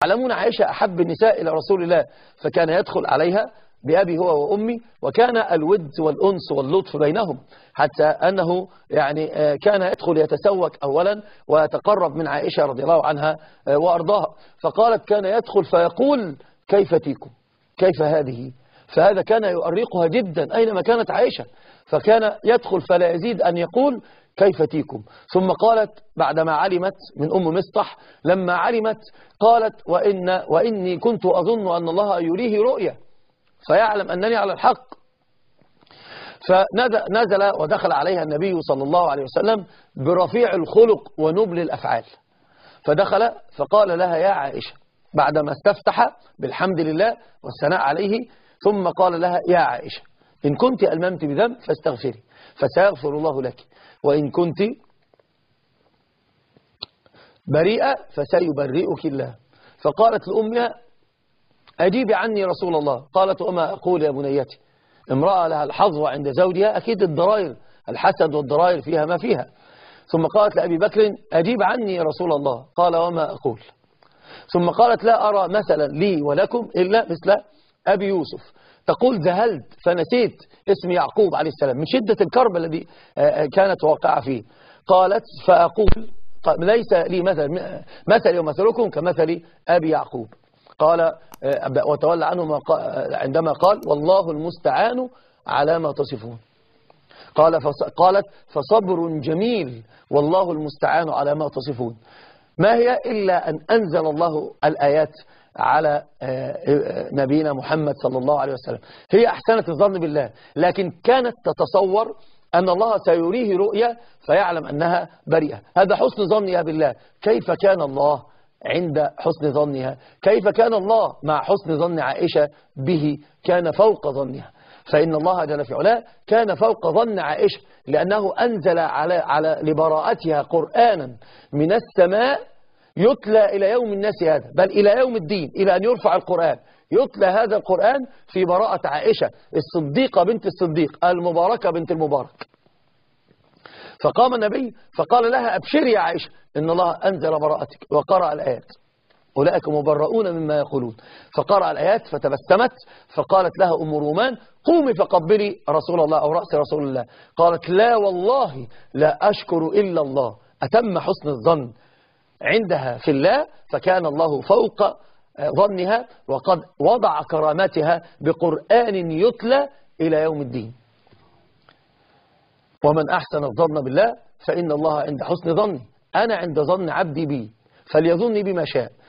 يعلمون عائشة أحب النساء إلى رسول الله، فكان يدخل عليها بأبي هو وأمي، وكان الود والأنس واللطف بينهم، حتى أنه يعني كان يدخل يتسوك أولا ويتقرب من عائشة رضي الله عنها وأرضاها. فقالت كان يدخل فيقول كيف تيكم، كيف هذه، فهذا كان يؤرقها جدا أينما كانت عائشة، فكان يدخل فلا يزيد أن يقول كيف تيكم. ثم قالت بعدما علمت من أم مصطح، لما علمت قالت وإني كنت أظن أن الله يريه رؤيا فيعلم أنني على الحق. فنزل ودخل عليها النبي صلى الله عليه وسلم برفيع الخلق ونبل الأفعال، فدخل فقال لها يا عائشة بعدما استفتح بالحمد لله والثناء عليه، ثم قال لها يا عائشة إن كنت ألممت بذنب فاستغفري فسيغفر الله لك، وإن كنت بريئة فسيبرئك الله. فقالت لأمها أجيبي عني رسول الله. قالت وما أقول يا بنيتي، امرأة لها الحظوة عند زوجها، أكيد الضرائر الحسد والضرائر فيها ما فيها. ثم قالت لأبي بكر أجيب عني يا رسول الله. قال وما أقول. ثم قالت لا أرى مثلا لي ولكم إلا مثل أبي يوسف، تقول ذهلت فنسيت اسم يعقوب عليه السلام من شدة الكرب الذي كانت واقعة فيه. قالت فأقول ليس لي مثل ومثلكم كمثل أبي يعقوب. قال وتولى عنه عندما قال والله المستعان على ما تصفون. قالت فصبر جميل والله المستعان على ما تصفون. ما هي إلا أن أنزل الله الآيات على نبينا محمد صلى الله عليه وسلم. هي أحسنت الظن بالله، لكن كانت تتصور أن الله سيريه رؤيا فيعلم أنها بريئة. هذا حسن ظنها بالله. كيف كان الله عند حسن ظنها؟ كيف كان الله مع حسن ظن عائشة به؟ كان فوق ظنها، فإن الله جل في علاه كان فوق ظن عائشة، لأنه أنزل على لبراءتها قرآنا من السماء يتلى إلى يوم الناس هذا، بل إلى يوم الدين، إلى أن يرفع القرآن يتلى هذا القرآن في براءة عائشة الصديقة بنت الصديق المباركة بنت المبارك. فقام النبي فقال لها أبشري يا عائشة إن الله أنزل براءتك، وقرأ الآيات أولئك مبرؤون مما يقولون. فقرأ الآيات فتبسمت، فقالت لها أم رومان قومي فقبلي رسول الله أو رأس رسول الله. قالت لا والله لا أشكر إلا الله. أتم حسن الظن عندها في الله، فكان الله فوق ظنها، وقد وضع كرامتها بقرآن يتلى إلى يوم الدين. ومن أحسن الظن بالله فإن الله عند حسن ظني. أنا عند ظن عبدي بي فليظني بما شاء.